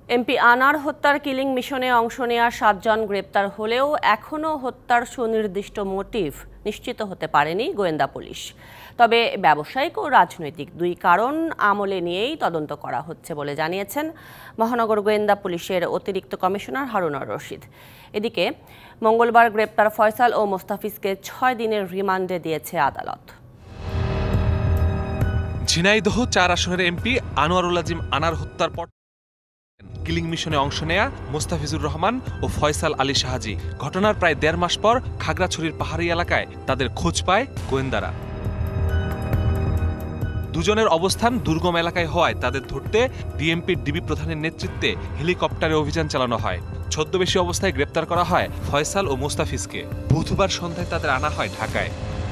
MP আনার হত্যার killing মিশনে অংশ নেওয়া ৭ জন গ্রেপ্তার হলেও এখনও হত্যার সুনির্দিষ্ট মোটিভ নিশ্চিত হতে পারেনি গোয়েন্দা পুলিশ। তবে ব্যবসায়িক ও রাজনৈতিক দুই কারণ আমলে নিয়েই তদন্ত করা হচ্ছে বলে জানিয়েছেন মহানগর গোয়েন্দা পুলিশের অতিরিক্ত কমিশনার হারুনুর রশিদ। এদিকে মঙ্গলবার গ্রেপ্তার ফয়সাল ও মোস্তাফিজকে ৬ দিনের রিমান্ডে দিয়েছে আদালত। ঝিনাইদহ ৪ আসনের এমপি আনোয়ারুল আজিম আনার হত্যার পর কিলিং মিশনে অংশ নেয়া মোস্তাফিজুর রহমান ও ফয়সাল আলী শাহাজি ঘটনার প্রায় ১.৫ মাস পর খাগড়াছড়ির পাহাড়ি এলাকায় তাদের খোঁজ পায় গোয়েন্দারা। দুজনের অবস্থান দুর্গম এলাকায় হওয়ায় তাদের ধরতে ডিএমপির ডিবি প্রধানের নেতৃত্বে হেলিকপ্টারে অভিযান চালানো হয়। ছদ্মবেশী অবস্থায় গ্রেপ্তার করা হয় ফয়সাল ও মোস্তাফিজকে। বুধবার সন্ধ্যায় তাদের আনা হয় ঢাকায়।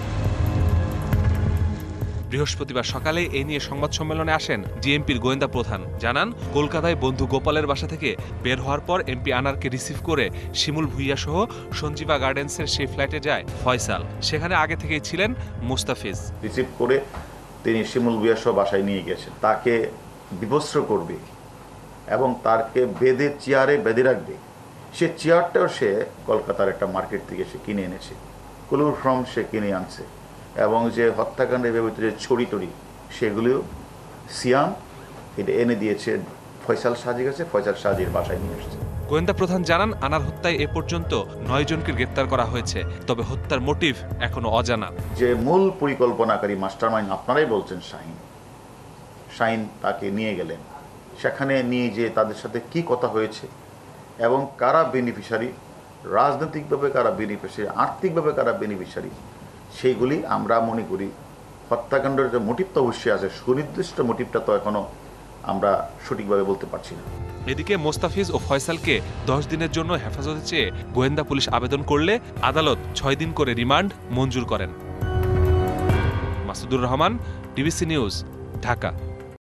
বৃহস্পতিবার সকালে এ নিয়ে সংবাদ সম্মেলনে আসেন ডিএমপির গোয়েন্দা প্রধান। জানান, কলকাতায় বন্ধু গোপালের বাসা থেকে বের হওয়ার পর এমপি আনারকে রিসিভ করে শিমুল ভুইয়া সহ সঞ্জীবা গার্ডেন্সের সেই ফ্ল্যাটে যায় ফয়সাল। সেখানে আগে থেকেই ছিলেন মোস্তাফিজ। রিসিভ করে তিনি শিমুল ভুইয়া সহ বাসায় নিয়ে গেছেন। তাকে বিভস্ত্র করবে এবং তাকে চেয়ারে বেঁধে রাখবে। সে চেয়ারটাও সে কলকাতার একটা মার্কেট থেকে সে কিনে এনেছে, কুলুর ফ্রম সে কিনে আনছে। এবং যে হত্যাকাণ্ডে ব্যবহৃত যে ছড়ি টড়ি সেগুলিও সিয়াম এটা এনে দিয়েছে ফয়সাল শাহজির কাছে। ফয়সাল শাহজির বাসায় নিয়ে এসেছে। গোয়েন্দা প্রধান জানান, আনার হত্যায় এ পর্যন্ত ৯ জনকে গ্রেপ্তার করা হয়েছে, তবে হত্যার মোটিভ এখনো অজানা। যে মূল পরিকল্পনাকারী মাস্টারমাইন্ড আপনারাই বলছেন শাহিন তাকে নিয়ে গেলেন। সেখানে নিয়ে যে তাদের সাথে কি কথা হয়েছে এবং কারা বেনিফিশিয়ারি, রাজনৈতিকভাবে কারা বেনিফিশিয়ারি, আর্থিকভাবে কারা বেনিফিশিয়ারি, সেইগুলি আমরা মনে করি হত্যাকাণ্ডের যে মোটিভটা অবশ্যই আছে, সুনির্দিষ্ট মোটিভটা তো এখনো আমরা সঠিকভাবে বলতে পারছি না। এদিকে মোস্তাফিজ ও ফয়সালকে ১০ দিনের জন্য হেফাজতে চেয়ে গোয়েন্দা পুলিশ আবেদন করলে আদালত ৬ দিন করে রিমান্ড মঞ্জুর করেন। Masudur Rahman, DBC news, Dhaka.